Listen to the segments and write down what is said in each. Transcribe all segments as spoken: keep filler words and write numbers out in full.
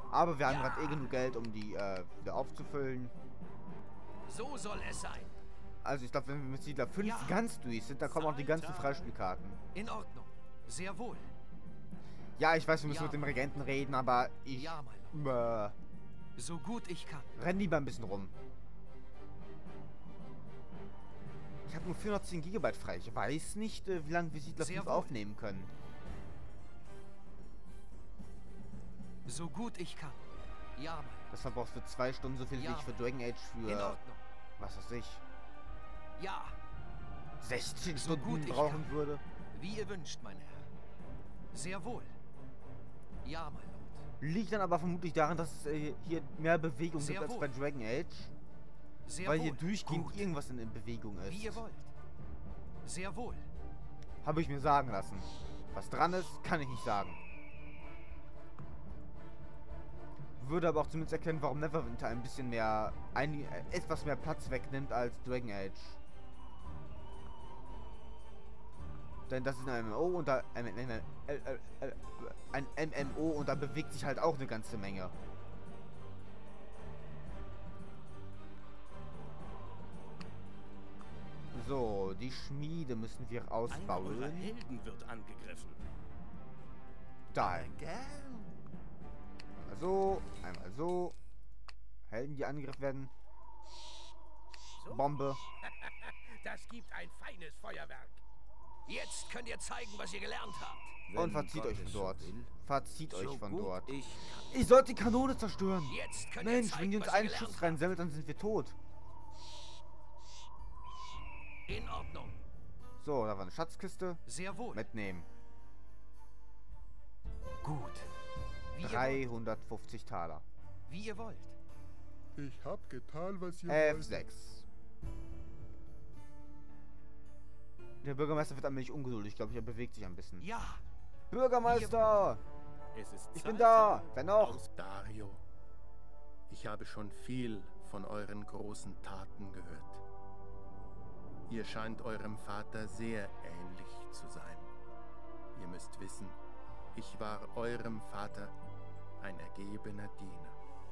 Aber wir haben Ja. gerade eh genug Geld, um die äh, wieder aufzufüllen. So soll es sein. Also ich glaube, wenn wir mit Siedler fünf Ja. ganz durch sind, da kommen auch die ganzen Freispielkarten. In Ordnung. Sehr wohl. Ja, ich weiß, wir müssen Ja. mit dem Regenten reden, aber ich Ja, mein Lord. äh, So gut ich kann. renn lieber ein bisschen rum. Ich habe nur vierhundertzehn Gigabyte frei. Ich weiß nicht, äh, wie lange wir Siedler Sehr fünf wohl. aufnehmen können. So gut ich kann. Ja, mein Lord. Das verbrauchst du zwei Stunden so viel Ja. wie ich für Dragon Age In für, Ordnung. was weiß ich, Ja, sechzehn So Stunden gut ich brauchen kann. würde. wie ihr wünscht, mein Herr. Sehr wohl. Ja, mein Lord. Liegt dann aber vermutlich daran, dass es äh, hier mehr Bewegung Sehr gibt als wohl. bei Dragon Age. Sehr Weil wohl. hier durchgehend Gut. irgendwas in, in Bewegung ist. Wie ihr wollt. Sehr wohl. Habe ich mir sagen lassen. Was dran ist, kann ich nicht sagen. Würde aber auch zumindest erkennen, warum Neverwinter ein bisschen mehr, ein, äh, etwas mehr Platz wegnimmt als Dragon Age. Denn das ist ein M M O und da, äh, äh, äh, äh, ein M M O und da bewegt sich halt auch eine ganze Menge. So, die Schmiede müssen wir Einer ausbauen. eurer Helden wird angegriffen. Da. Gern. Einmal so, einmal so. Helden, die angegriffen werden. So. Bombe. Das gibt ein feines Feuerwerk. Jetzt könnt ihr zeigen, was ihr gelernt habt. Und verzieht euch von dort. Verzieht So euch von gut dort. Ich Ich sollte die Kanone zerstören. Jetzt könnt ihr Mensch, zeigen, wenn die uns was ihr einen gelernt Schuss reinsammelt, dann sind wir tot. habt. In Ordnung. So, da war eine Schatzkiste. Sehr wohl. Mitnehmen. Gut. Wie ihr wollt. dreihundertfünfzig Taler. Wie ihr wollt. Ich hab getan, was ihr F wollt. sechs. Der Bürgermeister wird ein wenig ungeduldig, glaube ich. Er bewegt sich ein bisschen. Ja. Bürgermeister! Es ist Ich Zeit, bin da! Wer noch? Aus Dario. Ich habe schon viel von euren großen Taten gehört. Ihr scheint eurem Vater sehr ähnlich zu sein. Ihr müsst wissen, ich war eurem Vater ein ergebener Diener.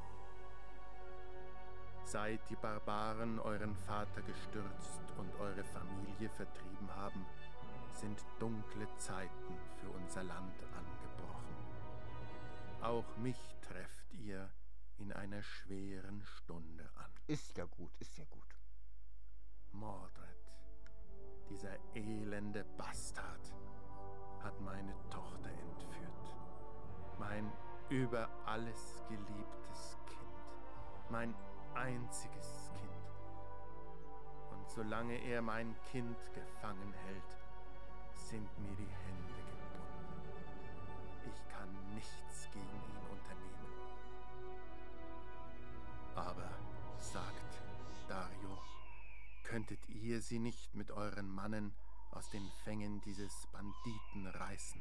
Seit die Barbaren euren Vater gestürzt und eure Familie vertrieben haben, sind dunkle Zeiten für unser Land angebrochen. Auch mich trefft ihr in einer schweren Stunde an. Ist ja gut, ist ja gut. Mordred, dieser elende Bastard, hat meine Tochter entführt. Mein über alles geliebtes Kind. Mein einziges Kind. Und solange er mein Kind gefangen hält, sind mir die Hände gebunden. Ich kann nichts gegen ihn unternehmen. Aber sagt, Dario, könntet ihr sie nicht mit euren Mannen aus den Fängen dieses Banditen reißen?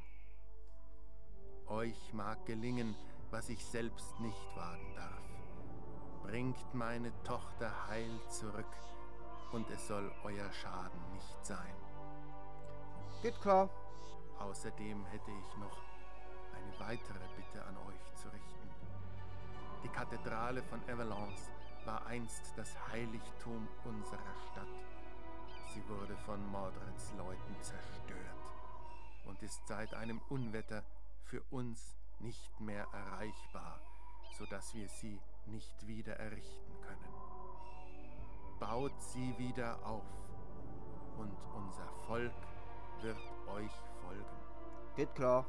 Euch mag gelingen, was ich selbst nicht wagen darf. Bringt meine Tochter heil zurück, und es soll euer Schaden nicht sein. Geht klar. Außerdem hätte ich noch eine weitere Bitte an euch zu richten. Die Kathedrale von Avalance war einst das Heiligtum unserer Stadt. Sie wurde von Mordreds Leuten zerstört und ist seit einem Unwetter für uns nicht mehr erreichbar, sodass wir sie nicht wieder errichten können. Baut sie wieder auf, und unser Volk wird euch folgen. Geht klar.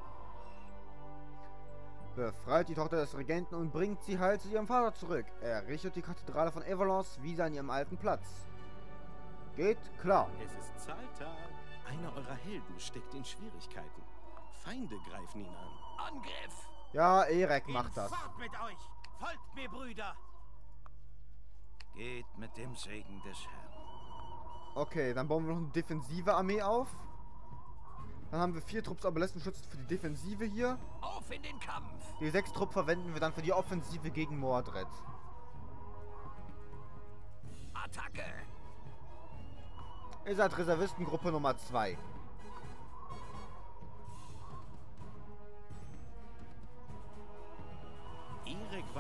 Befreit die Tochter des Regenten und bringt sie heil zu ihrem Vater zurück. Errichtet die Kathedrale von Avalance wieder an ihrem alten Platz. Geht klar. Es ist Zahltag. Einer eurer Helden steckt in Schwierigkeiten. Feinde greifen ihn an. Angriff. Ja, Erek macht das. Fort mit euch! Folgt mir, Brüder! Geht mit dem Segen des Herrn. Okay, dann bauen wir noch eine defensive Armee auf. Dann haben wir vier Trupps Arbalettenschützen für die Defensive hier. Auf in den Kampf. Die sechs Trupp verwenden wir dann für die Offensive gegen Mordred. Attacke. Ihr seid Reservistengruppe Nummer zwei.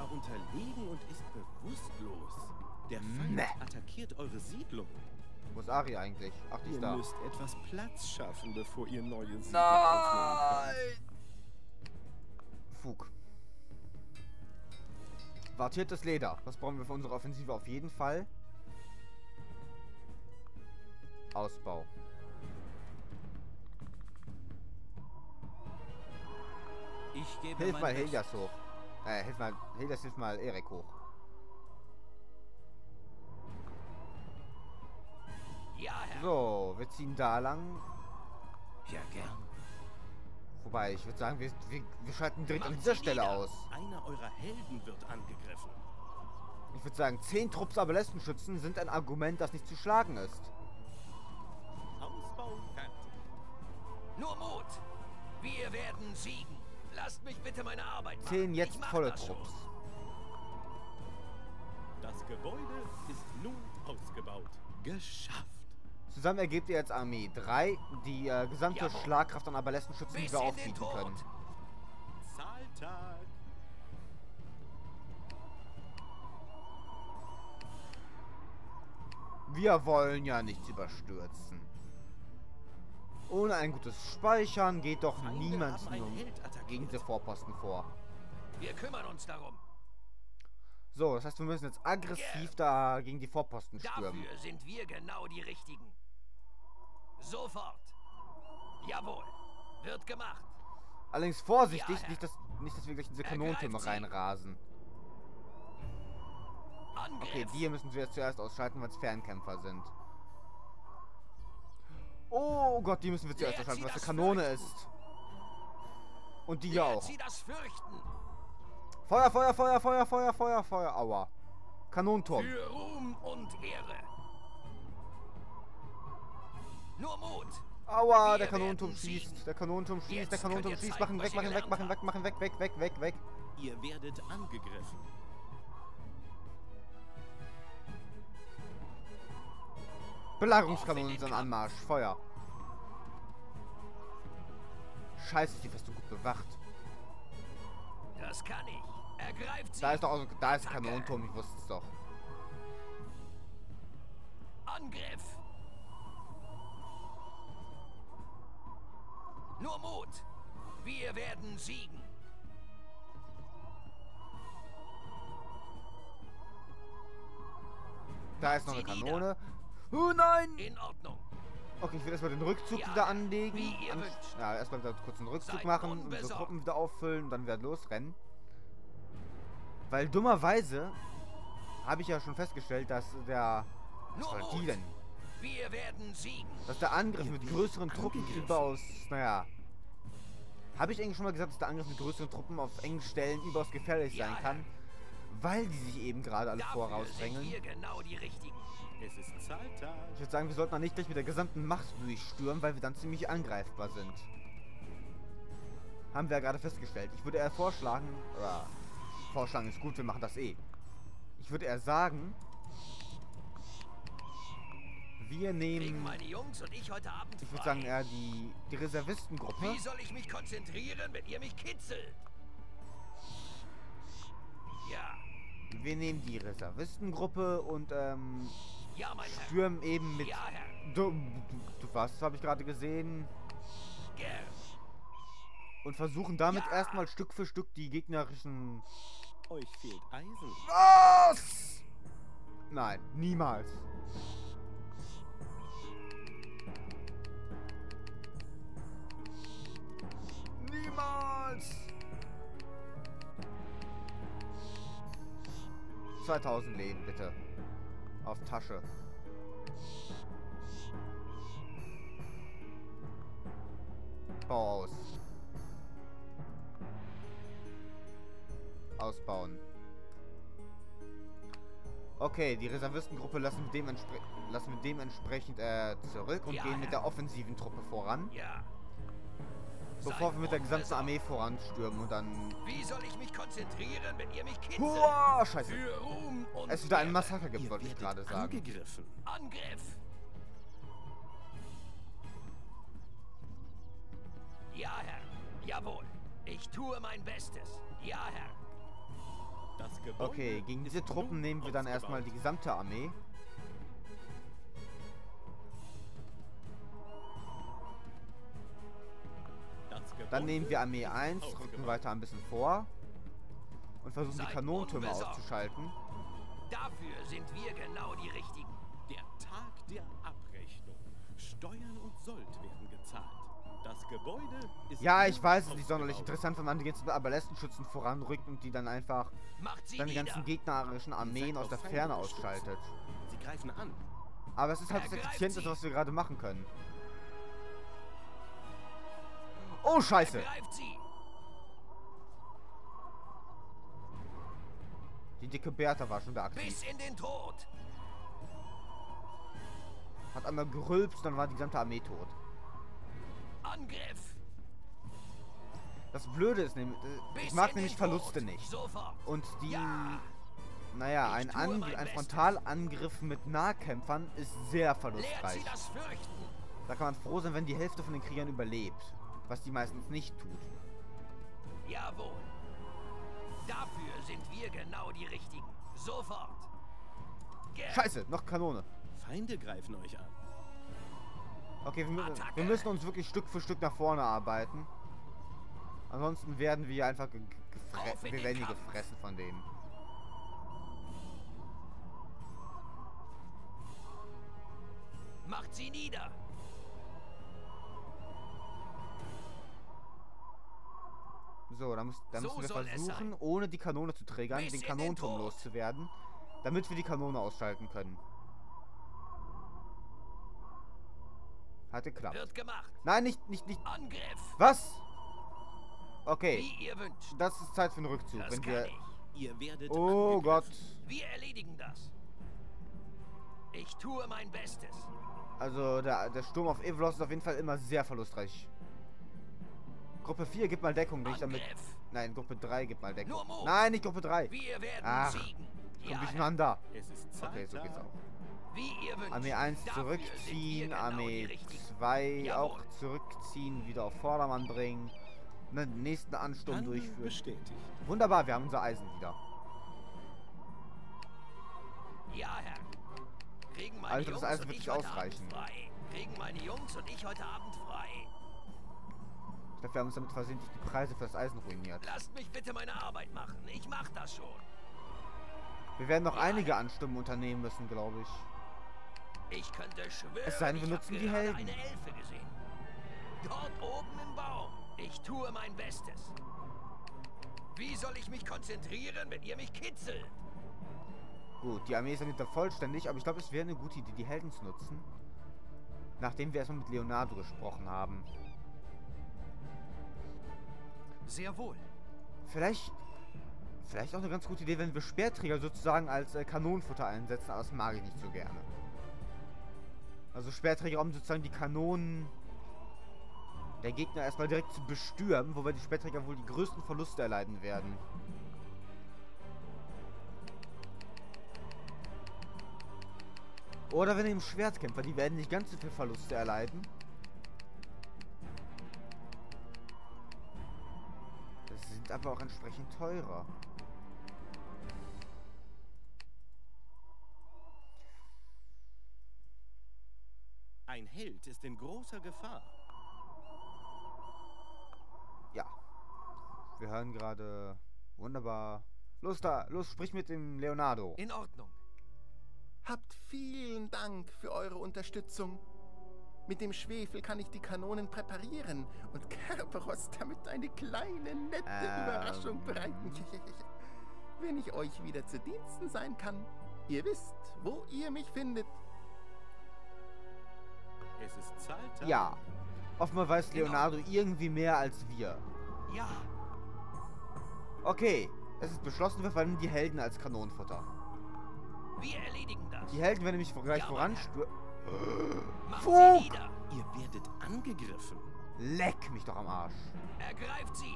unterlegen und ist bewusstlos. Der Feind Nee. attackiert eure Siedlung. Wo ist Ari eigentlich? Ach, die Ihr ist da. müsst etwas Platz schaffen, bevor ihr neue Siedlung aufnehmen könnt. Fug. Wartiertes Leder. Das brauchen wir für unsere Offensive auf jeden Fall. Ausbau. Ich gebe Hilf mein mal Bestes. Helias hoch. Äh, hilf mal, Helias, hilf mal Erik hoch. Ja, Herr. So, wir ziehen da lang. Ja, gern. Wobei, ich würde sagen, wir, wir, wir schalten direkt an Macht dieser sie Stelle nieder. aus. Einer eurer Helden wird angegriffen. Ich würde sagen, zehn Trupps Abelästenschützen sind ein Argument, das nicht zu schlagen ist. Ausbau fertig. Nur Mut. Wir werden siegen. Lasst mich bitte meine Arbeit machen. Zehn Ich jetzt mach volle das schon. Trupps. Das Gebäude ist nun ausgebaut. Geschafft. Zusammen ergebt ihr jetzt Armee drei, die äh, gesamte Jawohl. Schlagkraft an Abelästenschützen, die Bis wir in den aufbieten Tod. können. Zahltag. Wir wollen ja nichts überstürzen. Ohne ein gutes Speichern geht doch Feinde niemand haben einen nur Held attackiert. gegen diese Vorposten vor. Wir kümmern uns darum. So, das heißt, wir müssen jetzt aggressiv da gegen die Vorposten stürmen. Dafür sind wir genau die Richtigen. Sofort. Jawohl. Wird gemacht. Allerdings vorsichtig, Ja, Herr. nicht, dass, nicht, dass wir gleich in diese Ergreift Kanonentürme sie. reinrasen. Angriff. Okay, die hier müssen wir jetzt zuerst ausschalten, weil es Fernkämpfer sind. Oh Gott, die müssen wir zuerst Lehrt ausschalten, sie was eine das Kanone Fürchten. ist. Und die hier Lehrt auch. sie das Fürchten. Feuer, Feuer, Feuer, Feuer, Feuer, Feuer, Feuer. Aua. Kanonenturm. Für Ruhm und Ehre. Nur Mut. Aua, Wir der Kanonenturm werden schießt. siegen. Der Kanonenturm schießt, Jetzt der Kanonenturm könnt ihr schießt. zeigen, Machen weg, was ihr machen weg, machen gelernt weg, machen weg, weg, weg, weg, weg, weg. Ihr werdet angegriffen. Belagerungskanonen sind am Anmarsch. Feuer. Scheiße, ist die Festung gut bewacht. Das kann ich. Ergreift sie. Da ist doch auch, da ist der Kanonenturm, ich wusste es doch. Angriff. Nur Mut. Wir werden siegen. Da ist noch eine Sie nieder. Kanone. Oh nein! In Ordnung. Okay, ich will erstmal den Rückzug Ja, wieder anlegen. wie ihr An wünscht. ja, erstmal wieder kurz einen Rückzug Seid machen, unsere unbesorgt. Truppen wieder auffüllen und dann wieder losrennen. Weil dummerweise habe ich ja schon festgestellt, dass der... Was Nur war die Mut. denn? Wir werden siegen. Dass der Angriff mit größeren Truppen angegriffen. überaus... Naja... Habe ich eigentlich schon mal gesagt, dass der Angriff mit größeren Truppen auf engen Stellen überaus gefährlich Ja, sein ja. kann? Weil die sich eben gerade alle Dafür sind vorausdrängeln. wir genau die Richtigen. Es ist Zahltag. Ich würde sagen, wir sollten dann nicht gleich mit der gesamten Macht durchstürmen, weil wir dann ziemlich angreifbar sind. Haben wir ja gerade festgestellt. Ich würde eher vorschlagen, oder vorschlagen ist gut, wir machen das eh. Ich würde eher sagen, wir Kriegen nehmen, meine Jungs und ich heute Abend ich würde frei. sagen eher die, die Reservistengruppe. Wie soll ich mich konzentrieren, wenn ihr mich kitzelt? Ja, Wir nehmen die Reservistengruppe und ähm, ja, mein Herr. stürmen eben mit... Ja, Herr. Du, du, du was, habe ich gerade gesehen. Gern. Und versuchen damit Ja. erstmal Stück für Stück die gegnerischen... Euch fehlt Eisen. Was? Nein, niemals. Niemals. zweitausend Leben, bitte. Auf Tasche. Bau aus. Ausbauen. Okay, die Reservistengruppe lassen wir, dementspre lassen wir dementsprechend äh, zurück und Ja, gehen mit Herr. der offensiven Truppe voran, Ja. bevor Seid wir mit der gesamten unbesorgt. Armee voranstürmen und dann... Wie soll ich mich konzentrieren, wenn ihr mich kitzelt? Huah, scheiße. Für Ruhm und Es wieder ein Ehre. Massaker gibt, Ihr wollte ich werdet gerade sagen. angegriffen. Angriff. Ja, Herr. Jawohl. Ich tue mein Bestes. Ja, Herr. Das Gebäude Okay, gegen diese ist Truppen nun nehmen wir dann ausgebaut. erstmal die gesamte Armee. Das Gebäude Dann nehmen wir Armee ist eins, rücken ausgebaut. weiter ein bisschen vor. Und versuchen die Seid Kanonentürme unbesorgt. auszuschalten. Dafür sind wir genau die Richtigen. Der Tag der Abrechnung. Steuern und Sold werden gezahlt. Das Gebäude ist Ja, nun ich weiß, es ist nicht sonderlich ausgebaut. interessant, wenn man die ganzen Abalessenschützen voranrückt und die dann einfach Macht sie dann die nieder. ganzen gegnerischen Armeen aus der auf Feinde Ferne gestützt. ausschaltet. Sie greifen an. Aber es ist halt das Ergreift Effizienteste, sie. was wir gerade machen können. Oh, Scheiße! Greift sie. Die dicke Bertha war schon da aktiv. Bis in den Tod. Hat einmal gerülpst, dann war die gesamte Armee tot. Angriff. Das Blöde ist nämlich, äh, Bis ich mag in nämlich den Verluste Tod. nicht. Sofort. Und die, Ja. naja, Ich ein, tue Angr mein ein Bestes. Frontalangriff mit Nahkämpfern ist sehr Lehrt verlustreich. sie das Fürchten. Da kann man froh sein, wenn die Hälfte von den Kriegern überlebt. Was die meistens nicht tut. Jawohl. Dafür sind wir genau die Richtigen. Sofort. Ge Scheiße, noch Kanone. Feinde greifen euch an. Okay, wir, mü Attacke. wir müssen uns wirklich Stück für Stück nach vorne arbeiten. Ansonsten werden wir einfach ge Auf gefressen. in Wir den werden hier Kampf. gefressen von denen. Macht sie nieder. So, da, muss, da So müssen wir soll es versuchen, sein. ohne die Kanone zu triggern, Bis den in den Kanonenturm Tod. loszuwerden, damit wir die Kanone ausschalten können. Hat geklappt. Wird gemacht. Nein, nicht, nicht, nicht. Angriff. Was? Okay, Wie ihr wünscht. das ist Zeit für einen Rückzug. Das Wenn kann wir. ich. Ihr werdet Oh Gott. angegriffen. Wir erledigen das. Ich tue mein Bestes. Also, der, der Sturm auf Evelos ist auf jeden Fall immer sehr verlustreich. Gruppe vier, gib mal Deckung, nicht damit. Angriff. Nein, Gruppe drei, gib mal Deckung. Nur Mut. Nein, nicht Gruppe drei. Wir werden Ach, siegen. Komm Ja, Herr. durcheinander. Es ist Zeit, Okay, so geht's da- auch. Wie ihr wünscht. Armee eins Dafür sind wir zurückziehen, genau Armee die Richtigen. zwei Jawohl. auch zurückziehen, wieder auf Vordermann bringen, den nächsten Ansturm Handel durchführen. bestätigt. Wunderbar, wir haben unser Eisen wieder. Ja, Herr. Kriegen meine Also das Jungs Eisen und wird ich nicht heute ausreichen. Abend frei. Kriegen meine Jungs und ich heute Abend frei. Ich glaube, wir haben uns damit versehentlich die Preise für das Eisen ruiniert. Lasst mich bitte meine Arbeit machen. Ich mach das schon. Wir werden noch Ja, einige Herr. Anstürme unternehmen müssen, glaube ich. Ich könnte schwören, Es sei denn, wir ich hab nutzen die gerade Helden. eine Elfe gesehen. Dort oben im Baum. Ich tue mein Bestes. Wie soll ich mich konzentrieren, wenn ihr mich kitzelt? Gut, die Armee ist ja nicht vollständig, aber ich glaube, es wäre eine gute Idee, die Helden zu nutzen. Nachdem wir erstmal mit Leonardo gesprochen haben. Sehr wohl. Vielleicht, vielleicht auch eine ganz gute Idee, wenn wir Speerträger sozusagen als äh, Kanonenfutter einsetzen, aber das mag ich nicht so gerne. Also Speerträger, um sozusagen die Kanonen der Gegner erstmal direkt zu bestürmen, wobei die Speerträger wohl die größten Verluste erleiden werden. Oder wir nehmen Schwertkämpfer, die werden nicht ganz so viel Verluste erleiden. Das sind aber auch entsprechend teurer. Ein Held ist in großer Gefahr. Ja. Wir hören gerade. Wunderbar. Los da, los, sprich mit dem Leonardo. In Ordnung. Habt vielen Dank für eure Unterstützung. Mit dem Schwefel kann ich die Kanonen präparieren und Kerberos damit eine kleine, nette Ähm. Überraschung bereiten. Wenn ich euch wieder zu Diensten sein kann, ihr wisst, wo ihr mich findet. Es ist Zeit. Ja. Offenbar weiß Genau. Leonardo irgendwie mehr als wir. Ja. Okay. Es ist beschlossen, wir verwenden die Helden als Kanonenfutter. Wir erledigen das. Die Helden werden nämlich gleich Ja, voranstürmen. Macht Fug! sie nieder. Ihr werdet angegriffen. Leck mich doch am Arsch. Ergreift sie.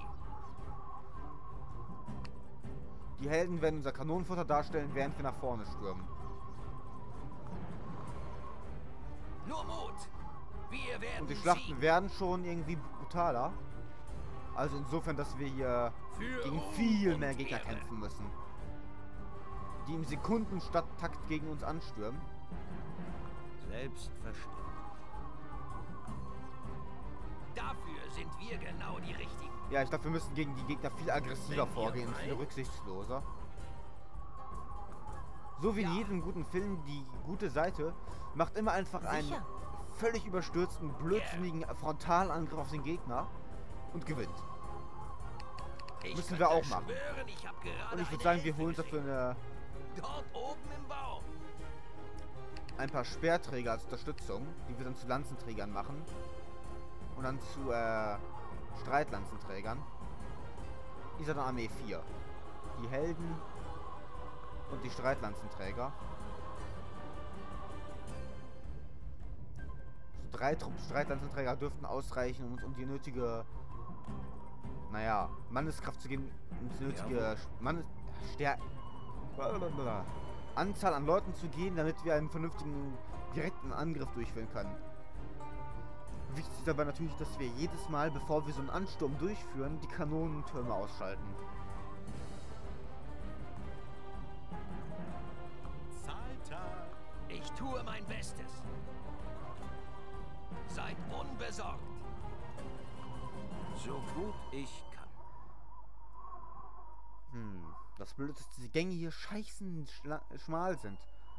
Die Helden werden unser Kanonenfutter darstellen, während wir nach vorne stürmen. Nur Mut. Wir werden Und die Schlachten siegen. werden schon irgendwie brutaler. Also insofern, dass wir hier Für gegen Ruhm viel und mehr Gegner Ehre. kämpfen müssen. die im Sekundentakt gegen uns anstürmen. Selbstverständlich. Dafür sind wir genau die Richtigen. Ja, ich glaube, wir müssen gegen die Gegner viel aggressiver vorgehen und viel rücksichtsloser. So wie in jedem guten Film, die gute Seite macht immer einfach einen völlig überstürzten, blödsinnigen Frontalangriff auf den Gegner und gewinnt. Ich Müssen wir auch machen. Schwören, ich hab gerade Und ich würde eine sagen, wir Hilfe holen uns dafür eine, dort oben im Baum. ein paar Speerträger als Unterstützung, die wir dann zu Lanzenträgern machen. Und dann zu äh, Streitlanzenträgern. Ihr seid dann Armee vier. Die Helden und die Streitlanzenträger. So drei Truppen Streitlanzenträger dürften ausreichen, um uns um die nötige, naja, Manneskraft zu geben, um die nötige Mannes Stär Anzahl an Leuten zu gehen, damit wir einen vernünftigen direkten Angriff durchführen können. Wichtig ist aber natürlich, dass wir jedes Mal, bevor wir so einen Ansturm durchführen, die Kanonentürme ausschalten. Zalta! Ich tue mein Bestes. Seid unbesorgt. So gut ich kann. Hm, das Blöde ist, dass diese Gänge hier scheißen schmal sind.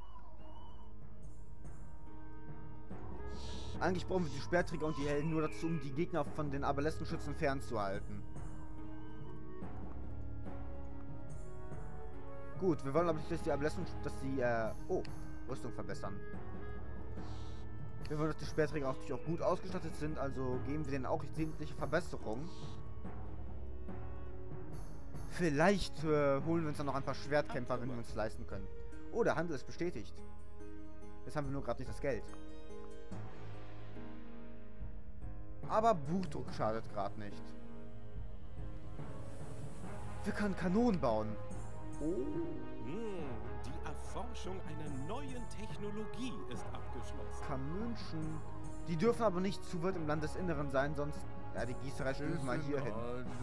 Eigentlich brauchen wir die Speerträger und die Helden nur dazu, um die Gegner von den Abaleskenschützen fernzuhalten. Gut, wir wollen aber nicht, dass die Abalesken, dass die, äh, oh, Rüstung verbessern. Wir wollen, dass die Speerträger natürlich auch gut ausgestattet sind, also geben wir denen auch sämtliche Verbesserungen. Vielleicht äh, holen wir uns dann noch ein paar Schwertkämpfer, wenn wir uns leisten können. Oh, der Handel ist bestätigt. Jetzt haben wir nur gerade nicht das Geld. Aber Buchdruck schadet gerade nicht. Wir können Kanonen bauen. Oh. Hm, die Erforschung einer neuen Technologie ist abgeschlossen. Kanönchen. Die dürfen aber nicht zu weit im Landesinneren sein, sonst... Ja, die Gießerei spielt mal hier hin.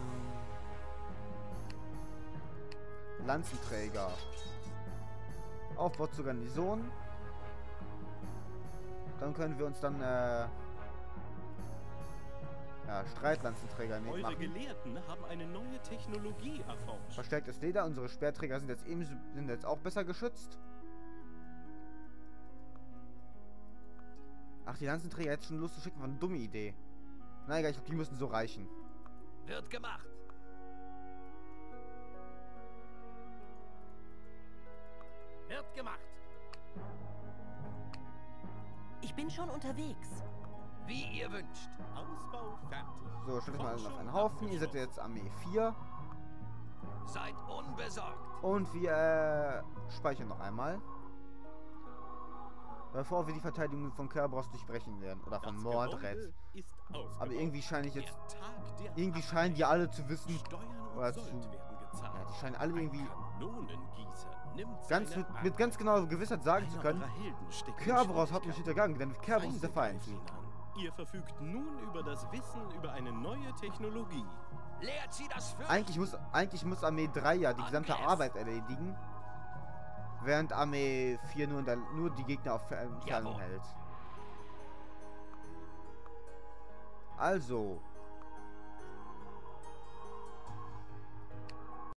Lanzenträger. Aufbau zur Garnison. Dann können wir uns dann, äh... ja, Streitlanzenträger Eure machen. Gelehrten haben eine neue Technologie erforscht. Verstärktes Leder. Unsere Speerträger sind jetzt ebenso, sind jetzt auch besser geschützt. Ach, die Lanzenträger jetzt schon Lust zu schicken, war eine dumme Idee. Na egal, ich glaube, die müssen so reichen. Wird gemacht. Wird gemacht. Ich bin schon unterwegs. Wie ihr wünscht. Ausbau fertig. So, stellt euch mal alle auf einen Haufen. Ihr seid jetzt Armee vier. Seid unbesorgt. Und wir äh, speichern noch einmal. Bevor wir die Verteidigung von Kerberos durchbrechen werden. Oder von Das Mordred. Gebäude ist ausgebaut. Aber irgendwie scheine ich jetzt... Der Tag der Irgendwie scheinen die alle zu wissen... Steuern und Oder Sold zu... werden gezahlt. Ja, die scheinen alle irgendwie... Ein Kanonengießer nimmt Ganz seine mit, Arbeit. mit ganz genauer Gewissheit sagen zu Einer können... eurer Helden steckt in Kerberos hat uns Schwierigkeiten. hintergangen, denn Kerberos ist der Feinde Feind. greifen ihn an. Ihr verfügt nun über das Wissen über eine neue Technologie. Lehrt sie das für. Eigentlich muss, eigentlich muss Armee drei ja die gesamte Angriff. Arbeit erledigen. Während Armee vier nur, in der, nur die Gegner auf Fer- Entfernung Jawohl. hält. Also,